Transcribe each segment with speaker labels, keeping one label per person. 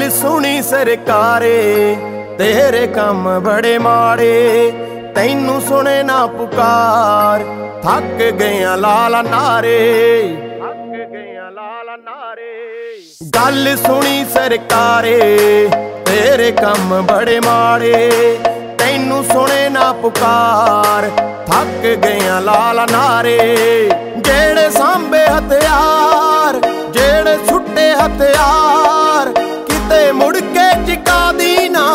Speaker 1: गल सुनी सरकारे तेरे काम बड़े माड़े, तैनू सुने ना पुकार, थक गया लाला नारे, थक गया लाला नारे। गल सुनी सरकारे तेरे काम बड़े माड़े, तैनू सुने ना पुकार, थक गया लाला नारे। जेड़े सांबे हथियार, जेड़े छुट्टे हथियार, किते मुड़ के चिका दी ना।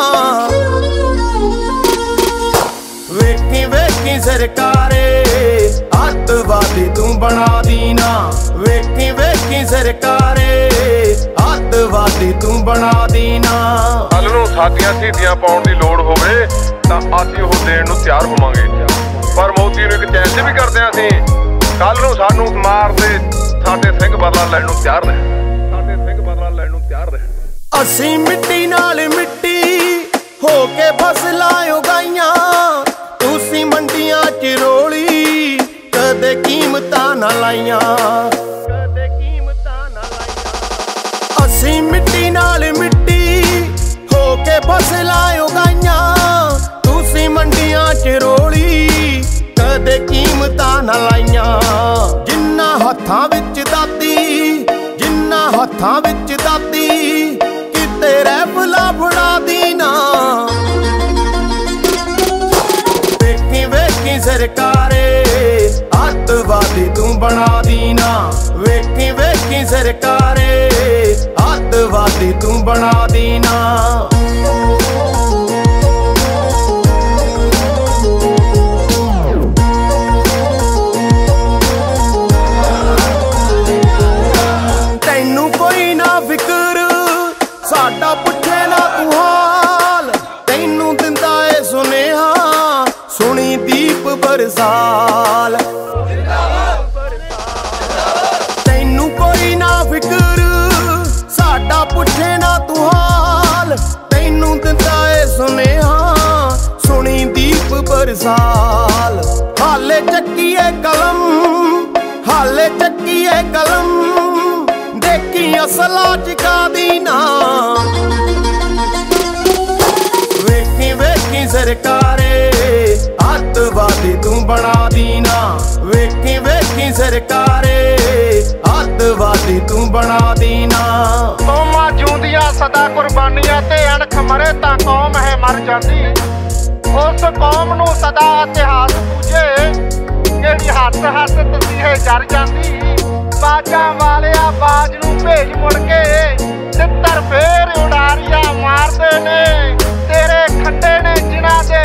Speaker 1: वेखी वेखी सरकारे अतवादी तू बना दी ना। वेखी वेखी सरकारे अतवादी तू बना दी ना।
Speaker 2: कल नूं साडियां शहीदियां पाउण दी लोड़ होवे तां असीं ओह देण नूं तैयार होवांगे, पर मोदी नूं इक चैलेंज भी करदे हां असीं, कल नूं सानूं मार दे साडे सिंह बदला लैण नूं तैयार ने, साडे सिंह बदला लैण नूं तैयार ने।
Speaker 1: असीं मिट्टी नाल मिट्टी हो के फसलां उगाइयां, तुसीं मंडियां च रोली कदे कीमतां ना लाइयां, कदे कीमतां ना लाइयां। असीं मिट्टी नाल मिट्टी हो के फसलां उगाइयां, तुसीं मंडियां च रोली कदे कीमतां ना लाइयां। जिन्ना हत्थां विच दाती, जिन्ना हत्थां विच दाती, किते रैफला फड़ा दी ना। वेखी वेखी सरकारे अतवादी तू बना दी ना। वेखी वेखी सरकारे अतवादी तू बना दी ना। तैनू कोई ना फिक्र साडा पुछे ना तू हाल, तैनू दिंदा ए सुनेहा सुनी दीप बरसाल। तैनू कोई ना फिक्र साडा पुछे ना तू हाल, तैनू दिंदा ए सुनेहा सुनी दीप बरसाल। हाले चक्कीए कलम, हाले चक्कीए कलम, देखी असला चिका दी ना। वेखी वेखी सरकारे अतवादी तू बना दी ना। वेखी वेखी सरकारे अतवादी तू बना दी ना।
Speaker 3: कौमां जूंदियां सदा कुर्बानियां ते अणख मरे तां कौम है मर जांदी। उस कौम नूं सदा इतिहास पूजे जेड़ी हੱਥ हੱਥ तसीहे जर जांदी। बाजां वालिया बाज नूं भेज मुड़ के, तित्तर फेर उडारिया मारदे ने, तेरे खड्डे ने जिन्हां दे